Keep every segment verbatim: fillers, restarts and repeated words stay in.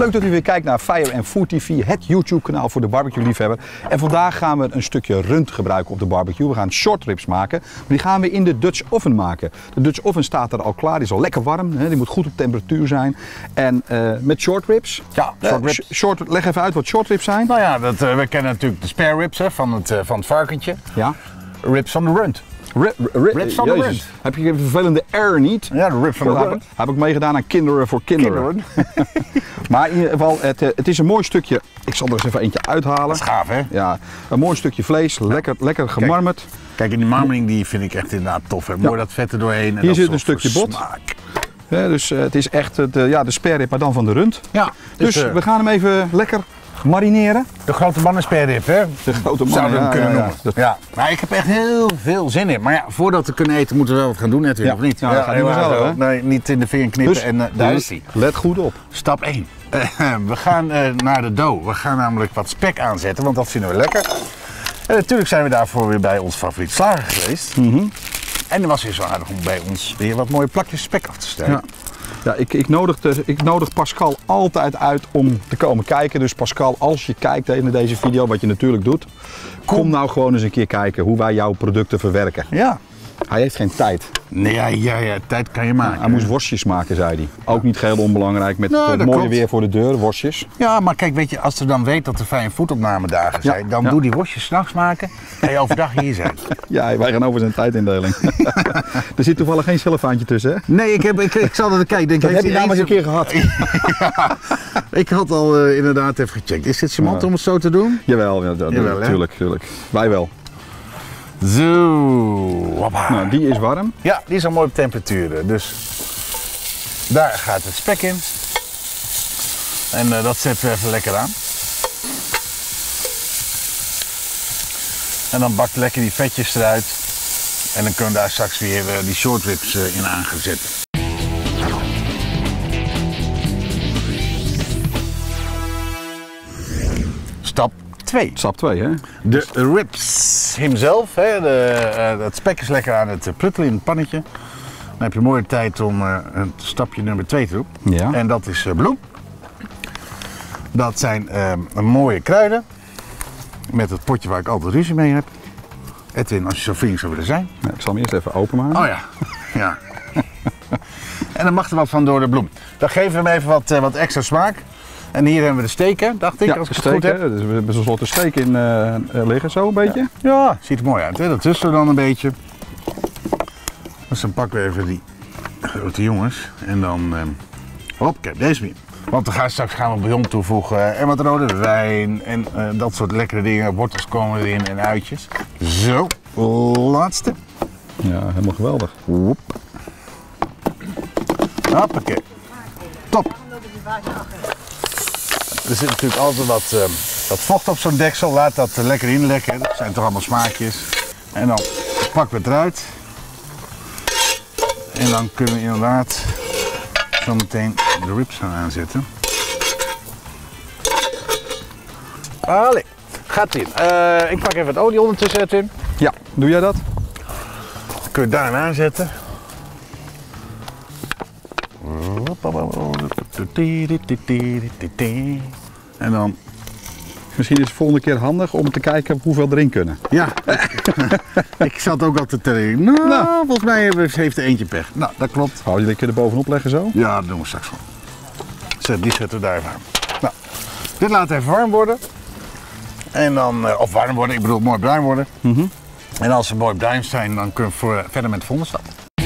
Leuk dat u weer kijkt naar Fire and Food T V, het YouTube kanaal voor de barbecue liefhebber. En vandaag gaan we een stukje rund gebruiken op de barbecue. We gaan short ribs maken, maar die gaan we in de Dutch oven maken. De Dutch oven staat er al klaar, die is al lekker warm, hè? Die moet goed op temperatuur zijn. En uh, met short ribs. Ja, short ribs. Uh, short, leg even uit wat short ribs zijn. Nou ja, dat, uh, we kennen natuurlijk de spare ribs hè, van, het, uh, van het varkentje. Ja. Ribs van de rund. Ri, ri, Ribs van de Jezus. rund. Heb je een vervelende R niet? Ja, de ribs van de heb, rund. heb ik meegedaan aan Kinderen voor Kinderen. Kinderen. Maar in ieder geval, het, het is een mooi stukje. Ik zal er eens even eentje uithalen. Dat is gaaf, hè? Ja, een mooi stukje vlees, lekker, lekker gemarmerd. Kijk, en die marmering die vind ik echt inderdaad tof. Hè? Mooi Ja. dat vet er doorheen. En Hier dat zit een soort stukje bot. smaak. Ja, dus uh, het is echt het, uh, ja, de spare rib, maar dan van de rund. Ja, Dus, dus uh, we gaan hem even lekker marineren. de grote mannen spare rib, hè? De grote man. Zouden we hem ja, kunnen ja, noemen. ja. Ja. Maar ik heb echt heel veel zin in. Maar ja, voordat we kunnen eten moeten we wel wat gaan doen, Edwin, Ja. of niet? Ja, dat gaat niet helaas vanzelf, wel. hè? Nee, niet in de vinger knippen Dus, en uh, daar is hij. let goed op. Stap één. Uh, we gaan uh, naar de dough. We gaan namelijk wat spek aanzetten, want dat vinden we lekker. En natuurlijk zijn we daarvoor weer bij ons favoriet slager geweest. Mm-hmm. En er was weer zo aardig om bij ons weer wat mooie plakjes spek af te steken. Ja. Ja, ik, ik, nodig de, ik nodig Pascal altijd uit om te komen kijken. Dus Pascal, als je kijkt in deze video, wat je natuurlijk doet, kom, kom nou gewoon eens een keer kijken hoe wij jouw producten verwerken. Ja. Hij heeft geen tijd. Nee, ja, ja, ja, tijd kan je maken. Hij moest worstjes maken, zei hij. Ook niet geheel onbelangrijk met Nou, het dat mooie klopt. weer voor de deur, worstjes. Ja, maar kijk, weet je, als er dan weet dat er fijne voetopnamedagen Ja, zijn, dan ja. doe die worstjes 's nachts maken en je overdag hier zijn. Ja, wij gaan over zijn tijdindeling. Er zit toevallig geen cellofaantje tussen, hè? Nee, ik, heb, ik, ik zal er kijken. Denk, Dat heeft heb je hij namelijk een eens- keer gehad. Ja, ik had al uh, inderdaad even gecheckt. Is dit charmant Ja. om het zo te doen? Jawel, ja, dat, Jawel, hè? tuurlijk, tuurlijk. Wij wel. Zo, hoppa. Nou, die is warm. Ja, die is al mooi op temperatuur. Dus daar gaat het spek in. En uh, dat zetten we even lekker aan. En dan bakt lekker die vetjes eruit. En dan kunnen we daar straks weer uh, die short ribs uh, in aan gaan zetten. Stap twee. Stap twee, hè? De ribs hemzelf. Hè, de, uh, het spek is lekker aan het pruttelen in het pannetje. Dan heb je mooie tijd om uh, een stapje nummer twee te doen. Ja. En dat is uh, bloem. Dat zijn uh, mooie kruiden. Met het potje waar ik altijd ruzie mee heb. Edwin, als je zo vriendelijk zou willen zijn. Ja, ik zal hem eerst even openmaken. Oh ja. Ja. En dan mag er wat van door de bloem. Dan geven we hem even wat, uh, wat extra smaak. En hier hebben we de steken, dacht ik, Ja, als ik het steek, goed heb. hè? Dus we hebben zo'n soort steek in uh, liggen, zo een beetje. Ja, ziet er mooi uit. Hè? Dat tussen dan een beetje. Dus dan pakken we even die grote jongens. En dan, um, hop, kijk, deze weer. Want we gaan straks gaan we bouillon toevoegen en wat rode wijn en uh, dat soort lekkere dingen. Wortels komen erin en uitjes. Zo, laatste. Ja, helemaal geweldig. Woep. Hoppakee. Top. Er zit natuurlijk altijd wat, uh, wat vocht op zo'n deksel. Laat dat uh, lekker inlekken. Dat zijn toch allemaal smaakjes. En dan pakken we het eruit. En dan kunnen we inderdaad zo meteen de ribs gaan aanzetten. Allee, gaat in. Uh, ik pak even het olie ondertussen, Edwin. Ja, doe jij dat? Dan kun je daar aanzetten. En dan, Misschien is het volgende keer handig om te kijken hoeveel erin kunnen. ja, ik zat ook al te tellen. Nou, Nou. volgens mij heeft heeft er eentje pech. Nou, dat klopt. Hou je dit er bovenop leggen zo? Ja, dat doen we straks gewoon. Zet, die zetten we daar even aan. Nou, dit laat even warm worden. En dan, uh, of warm worden, ik bedoel mooi bruin worden. Mm-hmm. En als ze mooi bruin zijn, dan kunnen we voor, verder met de volgende stap.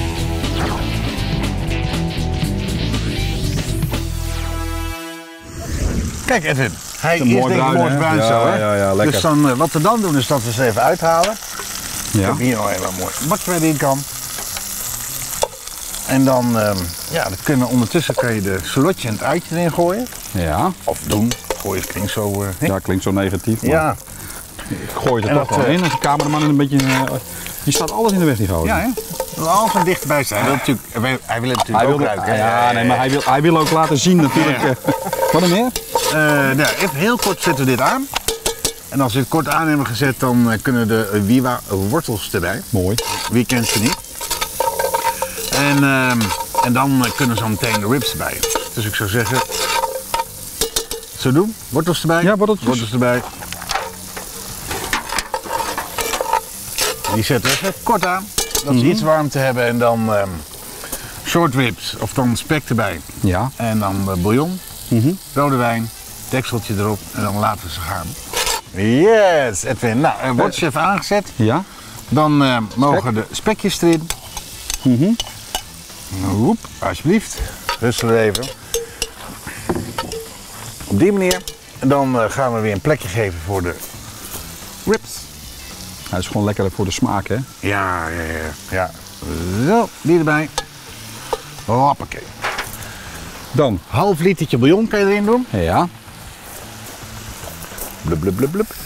Kijk Edwin, hij is Een mooi denk ik bruin, mooi hè? bruin Ja, zo hè. ja, ja, lekker. Dus dan, uh, wat we dan doen is dat we ze even uithalen. Ik Ja. heb hier nog even een mooi bakje waar die in kan. En dan, um, ja, dan kunnen, ondertussen kan je de salotje en het uitje erin gooien. Ja. Of doen, gooien klinkt zo... Uh, Ja, klinkt zo negatief. Maar ja. ik gooi het er En toch dat, gewoon uh, in als de cameraman een beetje... Uh, die staat alles in de weg, die gozer. Ja, hè? Dat alles van dichterbij zijn. Hij wil, natuurlijk, hij wil, hij wil het natuurlijk Hij ook wil, ruiken. hè? ja, nee, maar hij wil, hij wil ook laten zien natuurlijk. Ja. Uh, wat er meer? Uh, nou, even heel kort zetten we dit aan. En als we het kort aan hebben gezet, dan uh, kunnen de uh, Wiwa wortels erbij. Mooi. Wie kent ze niet? En, uh, en dan uh, kunnen zo meteen de ribs erbij. Dus ik zou zeggen, Zo doen. Wortels erbij. Ja, worteltjes. Wortels erbij. Die zetten we even kort aan. Dat ze Mm-hmm. iets warmte hebben en dan um, short ribs of dan spek erbij. Ja. En dan uh, bouillon, Mm-hmm. rode wijn, dekseltje erop en dan laten we ze gaan. Yes, Edwin. Nou, uh, wortels even aangezet. Ja. Dan uh, mogen de spekjes erin. Mm-hmm. Woep, alsjeblieft. Rustig even. Op die manier. En dan uh, gaan we weer een plekje geven voor de ribs. Hij is gewoon lekker voor de smaak, hè? Ja, ja, ja. ja. Zo, die erbij. Hoppakee. Dan. Half litertje bouillon kan je erin doen. Ja. Blub, blub, blub, blub.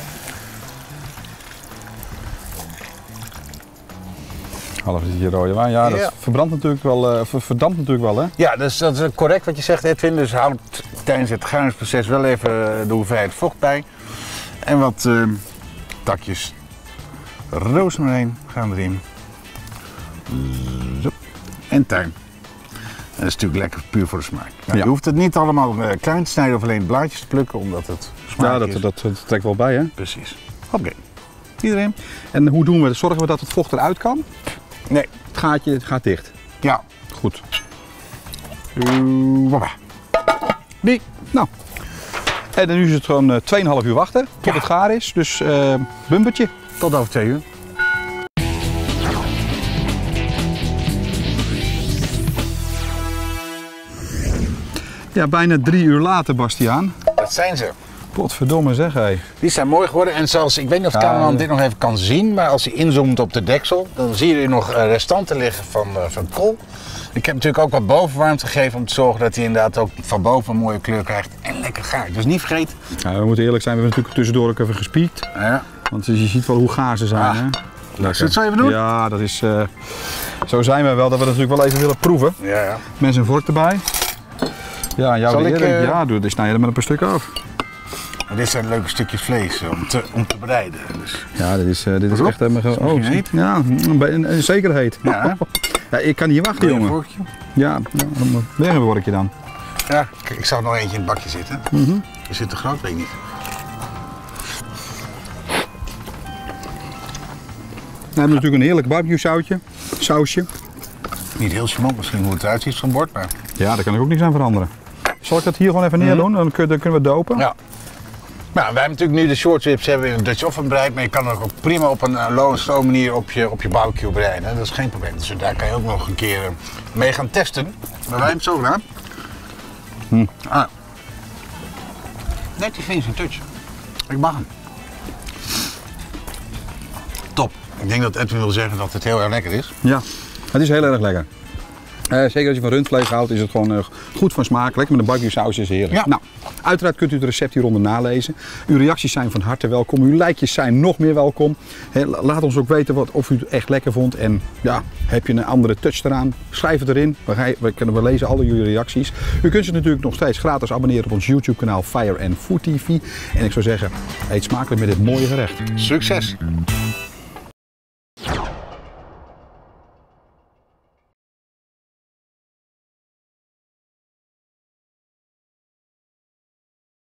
Half literje rode wijn. Ja, dat Ja. verbrandt natuurlijk wel, uh, ver- verdampt natuurlijk wel, hè? Ja, dus dat is correct wat je zegt, Edwin. Dus houd tijdens het garingsproces wel even de hoeveelheid vocht bij. En wat uh, takjes rozemarijn gaan erin. Zo. En tijm. En dat is natuurlijk lekker puur voor de smaak. Nou, Ja. Je hoeft het niet allemaal uh, klein te snijden of alleen blaadjes te plukken, omdat het smaak Ja, dat, is. dat, dat trekt wel bij, hè? Precies. Oké. Iedereen? En hoe doen we het? Zorgen we dat het vocht eruit kan? Nee. Het gaatje het gaat dicht. Ja. Goed. Uh, papa. Die. Nou. En dan nu is het gewoon uh, twee komma vijf uur wachten tot Ja. het gaar is. Dus uh, bumpertje. Tot over twee uur. Ja, bijna drie uur later, Bastiaan. Dat zijn ze. Potverdomme zeg, hé. Die zijn mooi geworden en zelfs, ik weet niet of de Ja, cameraman ja. dit nog even kan zien, maar als hij inzoomt op de deksel, dan zie je er nog eh, restanten liggen van, uh, van kool. Ik heb natuurlijk ook wat bovenwarmte gegeven om te zorgen dat hij inderdaad ook van boven een mooie kleur krijgt en lekker gaar. Dus niet vergeten. Ja, we moeten eerlijk zijn, we hebben natuurlijk tussendoor ook even gespiekt. Ja. Want je ziet wel hoe gaar ze zijn, Ah. hè? Zullen we het zo even doen? Ja, dat is... Uh, zo zijn we wel, dat we dat natuurlijk wel even willen proeven. Ja, ja. Mensen een vork erbij. Ja, jouw Zal de ik, eer. uh, Ja, doe, die snij je er met een paar stukken af. Maar dit zijn leuke stukjes vlees om te, om te bereiden. Dus. Ja, dit is, uh, dit is Rob, echt helemaal... is het Oh, misschien heet? ja, een, een, een zeker heet. Ja, hè? Ja, ik kan niet wachten, Wil je een jongen. vorkje? Ja, dan weer een workje dan. Ja, kijk, ik zou nog eentje in het bakje zitten. Mhm. Is dit te groot? Weet ik niet. We hebben natuurlijk een heerlijk barbecue sausje. sausje. Niet heel charmant misschien hoe het eruit ziet van bord, maar... Ja, daar kan ik ook niks aan veranderen. Zal ik dat hier gewoon even neer doen? Dan kun- dan kunnen we dopen. Ja. Nou, wij hebben natuurlijk nu de short ribs hebben we in een Dutch oven bereid, maar je kan het ook prima op een uh, low en slow manier op je, op je barbecue bereiden. Dat is geen probleem. Dus daar kan je ook nog een keer uh, mee gaan testen. Maar wij hebben het zo gedaan. Hm. Ah. Net die finishing touch. Ik mag hem. Top. Ik denk dat Edwin wil zeggen dat het heel erg lekker is. Ja, het is heel erg lekker. Uh, zeker als je van rundvlees houdt, is het gewoon uh, goed van smaak. Lekker met een barbecue saus is heerlijk. Ja. Nou, uiteraard kunt u het recept hieronder nalezen. Uw reacties zijn van harte welkom. Uw likejes zijn nog meer welkom. He, laat ons ook weten wat, of u het echt lekker vond. En ja, heb je een andere touch eraan? Schrijf het erin. We, ga, we, kunnen, we lezen alle jullie reacties. U kunt zich natuurlijk nog steeds gratis abonneren op ons YouTube kanaal Fire and Food T V. En ik zou zeggen, eet smakelijk met dit mooie gerecht. Succes!